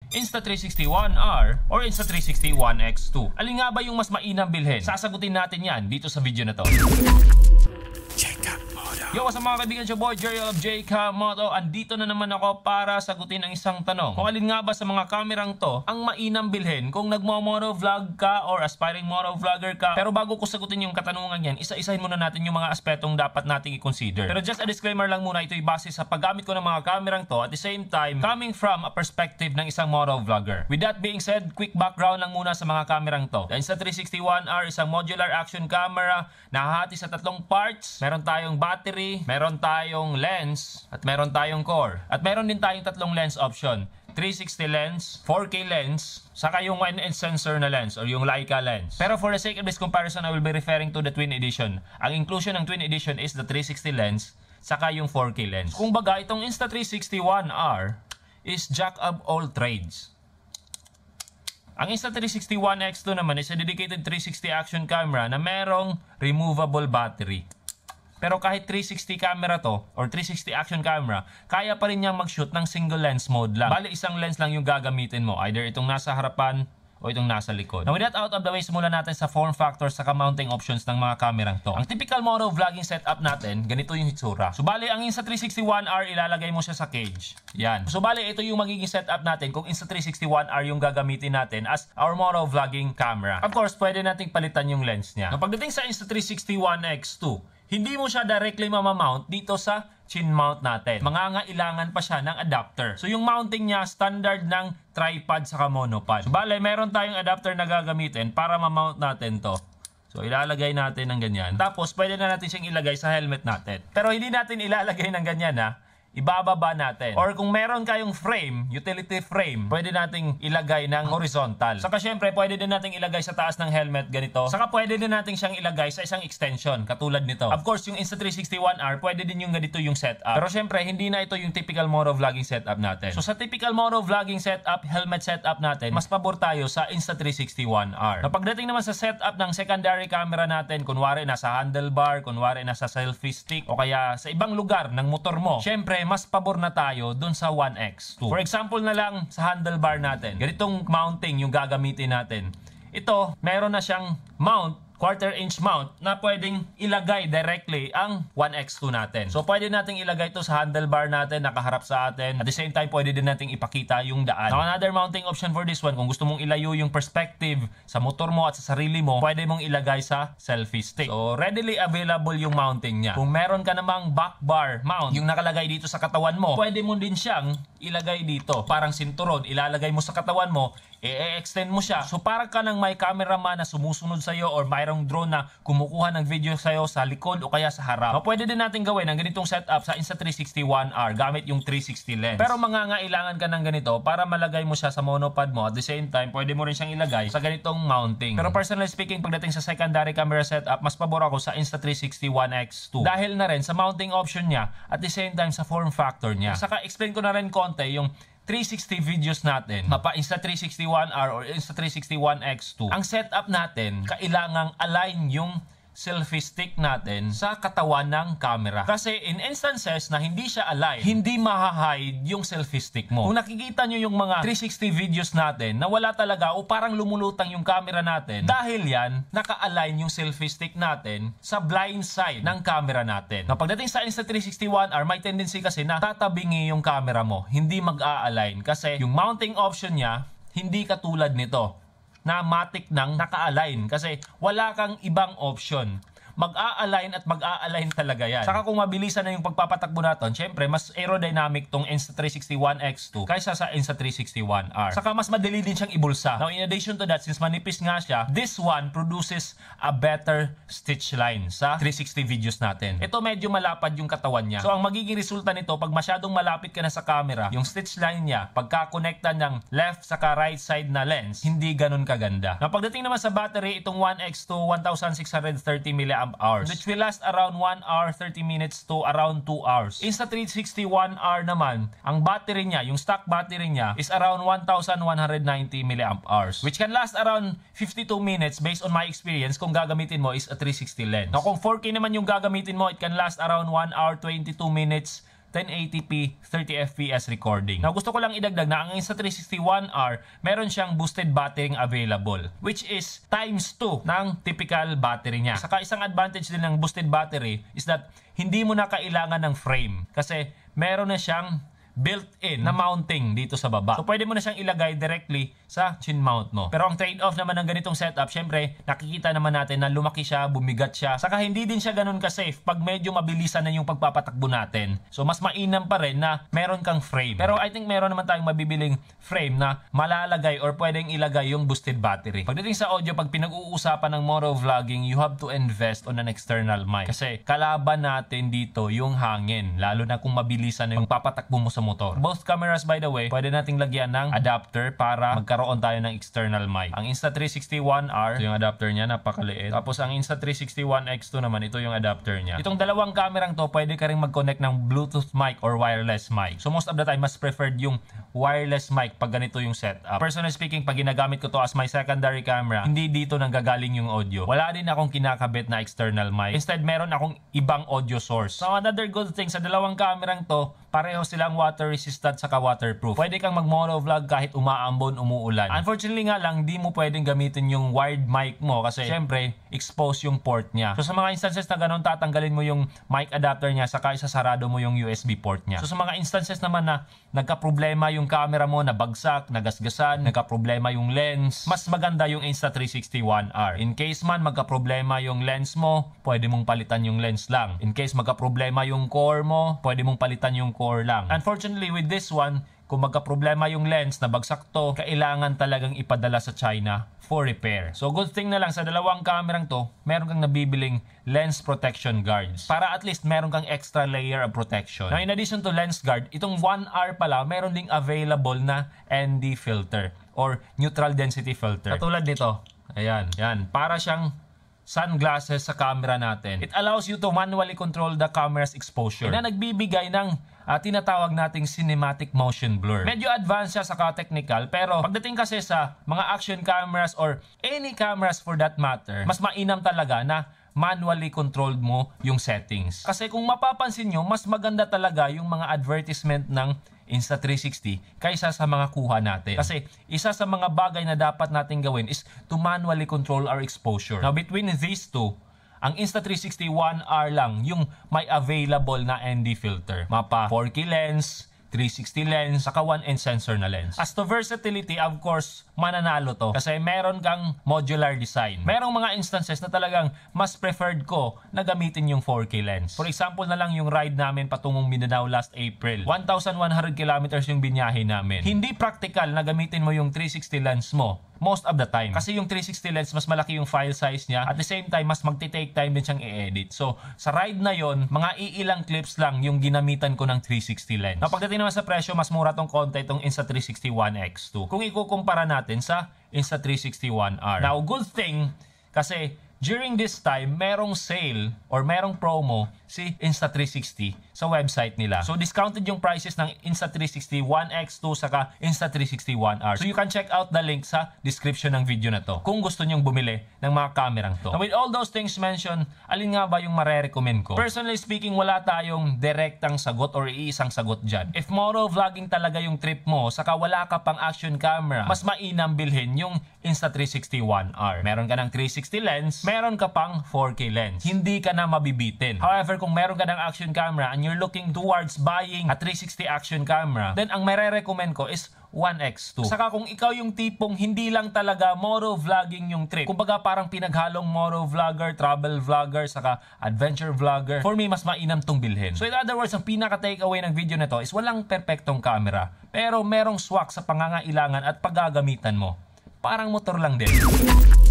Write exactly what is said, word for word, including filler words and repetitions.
Insta three sixty One R or Insta three sixty One X two? Alin nga ba yung mas mainam bilhin? Sasagutin natin yan dito sa video na to. Yo, what's up mga kaibigan, siya boy Jerry of J K Moto. Andito na naman ako para sagutin ang isang tanong. Kung alin nga ba sa mga kamerang to ang mainam bilhin kung nagmo-moto vlog ka or aspiring moto vlogger ka. Pero bago ko sagutin yung katanungan yan, isa-isahin muna natin yung mga aspetong dapat nating i-consider. Pero just a disclaimer lang muna, ito'y base sa paggamit ko ng mga kamerang to at the same time coming from a perspective ng isang moto vlogger. With that being said, quick background lang muna sa mga kamerang to. The Insta three sixty One R isang modular action camera na hahati sa tatlong parts. Meron tayong battery, meron tayong lens, at meron tayong core. At meron din tayong tatlong lens option. three sixty lens, four K lens, saka yung one inch sensor na lens or yung Leica lens. Pero for the sake of this comparison, I will be referring to the twin edition. Ang inclusion ng twin edition is the three sixty lens, saka yung four K lens. Kung baga, itong Insta three sixty One R is jack of all trades. Ang Insta three sixty One X two naman is a dedicated three sixty action camera na merong removable battery. Pero kahit three sixty camera to, or three sixty action camera, kaya pa rin niyang mag-shoot ng single lens mode lang. Bali, isang lens lang yung gagamitin mo. Either itong nasa harapan, o itong nasa likod. Now with that out of the way, simulan natin sa form factor sa mounting options ng mga kamerang to. Ang typical moto vlogging setup natin, ganito yung hitsura. So bali, ang Insta three sixty One R, ilalagay mo siya sa cage. Yan. So bali, ito yung magiging setup natin kung Insta three sixty One R yung gagamitin natin as our moto vlogging camera. Of course, pwede nating palitan yung lens niya. Now pagdating sa Insta three sixty One X two, hindi mo siya directly mamamount dito sa chin mount natin. Mangangailangan pa siya ng adapter. So yung mounting niya, standard ng tripod saka monopod. So bale, meron tayong adapter na gagamitin para mamount natin to. So ilalagay natin ng ganyan. Tapos pwede na natin siyang ilagay sa helmet natin. Pero hindi natin ilalagay ng ganyan ha. Ibababa natin. Or kung meron kayong frame, utility frame, pwede nating ilagay ng horizontal. Saka syempre, pwede din nating ilagay sa taas ng helmet ganito. Saka pwede din nating siyang ilagay sa isang extension, katulad nito. Of course, yung Insta three sixty One R, pwede din yung ganito yung setup. Pero syempre, hindi na ito yung typical moto vlogging setup natin. So sa typical moto vlogging setup, helmet setup natin, mas pabor tayo sa Insta three sixty One R. Na pagdating naman sa setup ng secondary camera natin, kunwari nasa handlebar, kunwari nasa selfie stick, o kaya sa ibang lugar ng motor mo, syempre, mas pabor na tayo dun sa One X two. For example na lang sa handlebar natin, ganitong mounting yung gagamitin natin. Ito, meron na siyang mount, quarter inch mount na pwedeng ilagay directly ang One X two natin. So pwede nating ilagay ito sa handlebar natin, nakaharap sa atin. At the same time, pwede din nating ipakita yung daan. Now another mounting option for this one, kung gusto mong ilayo yung perspective sa motor mo at sa sarili mo, pwede mong ilagay sa selfie stick. So readily available yung mounting niya. Kung meron ka namang back bar mount, yung nakalagay dito sa katawan mo, pwede mo din siyang ilagay dito. Parang sinturon, ilalagay mo sa katawan mo, i-extend mo siya. So para ka ng may cameraman na sumusunod sa'yo or mayroong drone na kumukuha ng video sa'yo sa likod o kaya sa harap. So, pwede din natin gawin ang ganitong setup sa Insta three sixty One R gamit yung three sixty lens. Pero mangangailangan ka ng ganito para malagay mo siya sa monopod mo. At the same time, pwede mo rin siyang ilagay sa ganitong mounting. Pero personally speaking, pagdating sa secondary camera setup, mas pabor ako sa Insta three sixty One X two. Dahil na rin sa mounting option niya at the same time sa form factor niya. Saka explain ko na rin konti yung three sixty videos natin, mapa Insta three sixty One R or Insta three sixty One X two, ang setup natin, kailangang align yung selfie stick natin sa katawan ng camera. Kasi in instances na hindi siya align, hindi maha-hide yung selfie stick mo. Kung nakikita nyo yung mga three sixty videos natin na wala talaga o parang lumulutang yung camera natin, dahil yan, naka-align yung selfie stick natin sa blind side ng camera natin. Na pagdating sa Insta three sixty One R, may tendency kasi na tatabingi yung camera mo, hindi mag-a-align. Kasi yung mounting option niya, hindi katulad nito na matik nang naka-align kasi wala kang ibang option. Mag-a-align at mag-a-align talaga yan. Saka kung mabilisan na yung pagpapatakbo natin, syempre mas aerodynamic tong Insta three sixty One X two kaysa sa Insta three sixty One R. Saka mas madali din siyang ibulsa. Now in addition to that, since manipis nga siya, this one produces a better stitch line sa three sixty videos natin. Ito medyo malapad yung katawan niya. So ang magiging resulta nito, pag masyadong malapit ka na sa camera, yung stitch line niya, pagka-connecta ng left saka right side na lens, hindi ganun kaganda. Now pagdating naman sa battery, itong One X two, one thousand six hundred thirty milliamp hours, which will last around one hour thirty minutes to around two hours. Insta three sixty One R naman, ang battery niya, yung stock battery niya is around one thousand one hundred ninety milliamp hours, which can last around fifty-two minutes based on my experience kung gagamitin mo is a three sixty lens. Now kung four K naman yung gagamitin mo, it can last around one hour twenty-two minutes ten eighty p, thirty F P S recording. Now gusto ko lang idagdag na ang Insta360 One R meron siyang boosted battery available, which is times two ng typical battery niya. Saka isang advantage din ng boosted battery is that hindi mo na kailangan ng frame kasi meron na siyang built-in na mounting dito sa baba. So pwede mo na siyang ilagay directly sa chin mount mo. Pero ang trade-off naman ng ganitong setup, syempre nakikita naman natin na lumaki siya, bumigat siya. Saka hindi din siya ganun ka-safe pag medyo mabilisan na yung pagpapatakbo natin. So mas mainam pa rin na meron kang frame. Pero I think meron naman tayong mabibiling frame na malalagay or pwedeng ilagay yung boosted battery. Pagdating sa audio, pag pinag-uusapan ng motovlogging, you have to invest on an external mic. Kasi kalaban natin dito yung hangin, lalo na kung mabilisan na yung papatakbo mo sa motor. Both cameras, by the way, pwede nating lagyan ng adapter para magkaroon tayo ng external mic. Ang Insta three sixty One R, ito yung adapter niya, napakaliit. Tapos ang Insta three sixty One X two naman, ito yung adapter niya. Itong dalawang kamerang to, pwede ka rin mag-connect ng Bluetooth mic or wireless mic. So most of the time, mas preferred yung wireless mic pag ganito yung setup. Personally speaking, pag ginagamit ko to as my secondary camera, hindi dito nanggagaling yung audio. Wala din akong kinakabit na external mic. Instead, meron akong ibang audio source. So another good thing sa dalawang kamerang to, pareho silang water resistant saka waterproof. Pwede kang mag-motovlog kahit umaambon, umuulan. Unfortunately nga lang, di mo pwedeng gamitin yung wired mic mo kasi syempre, expose yung port niya. So sa mga instances na ganun, tatanggalin mo yung mic adapter niya saka isasarado mo yung U S B port niya. So sa mga instances naman na nagka-problema yung camera mo, nabagsak, nagasgasan, nagka-problema yung lens, mas maganda yung Insta three sixty One R. In case man magka-problema yung lens mo, pwede mong palitan yung lens lang. In case magka-problema yung core mo, pwede mong palitan yung core lang. Unfortunately, with this one, kung magka-problema yung lens, nabagsak to, kailangan talagang ipadala sa China for repair. So good thing na lang sa dalawang kamerang to, meron kang nabibiling lens protection guards. Para at least meron kang extra layer of protection. Now in addition to lens guard, itong One R pala, meron ding available na N D filter or neutral density filter. Katulad nito. Ayan, yan. Para siyang sunglasses sa camera natin. It allows you to manually control the camera's exposure na nagbibigay ng uh, tinatawag nating cinematic motion blur. Medyo advanced siya saka technical, pero pagdating kasi sa mga action cameras or any cameras for that matter, mas mainam talaga na manually controlled mo yung settings. Kasi kung mapapansin nyo, mas maganda talaga yung mga advertisement ng Insta three sixty kaysa sa mga kuha natin. Kasi isa sa mga bagay na dapat natin gawin is to manually control our exposure. Now between these two, ang Insta three sixty One R lang yung may available na N D filter. Mapa four K lens, three sixty lens, saka one inch sensor na lens. As to versatility, of course, mananalo to. Kasi meron kang modular design. Merong mga instances na talagang mas preferred ko na gamitin yung four K lens. For example na lang yung ride namin patungong Mindanao last April. one thousand one hundred kilometers yung binyahe namin. Hindi practical na gamitin mo yung three sixty lens mo most of the time. Kasi yung three sixty lens, mas malaki yung file size niya. At the same time, mas magti-take time din siyang i-edit. So, sa ride na yon, mga iilang clips lang yung ginamitan ko ng three sixty lens. Now, pagdating naman sa presyo, mas mura tong konti itong Insta three sixty One X two. Kung ikukumpara natin sa Insta three sixty One R. Now, good thing, kasi during this time, merong sale or merong promo si Insta three sixty sa website nila. So, discounted yung prices ng Insta three sixty One X two saka Insta three sixty One R. So, you can check out the link sa description ng video na to kung gusto nyong bumili ng mga kamerang to. Now, with all those things mentioned, alin nga ba yung marerecommend ko? Personally speaking, wala tayong direktang sagot or iisang sagot dyan. If motovlogging talaga yung trip mo, saka wala ka pang action camera, mas mainam bilhin yung Insta three sixty One R. Meron ka ng three sixty lens, meron ka pang four K lens. Hindi ka na mabibitin. However, kung meron ka ng action camera and you're looking towards buying a three sixty action camera, then ang mere-recommend ko is One X two. Saka kung ikaw yung tipong hindi lang talaga motovlogging yung trip, kumbaga parang pinaghalong motovlogger, travel vlogger, saka adventure vlogger, for me, mas mainam tong bilhin. So in other words, ang pinaka-takeaway ng video na to is walang perfectong camera, pero merong swak sa pangangailangan at paggagamitan mo. Parang motor lang din.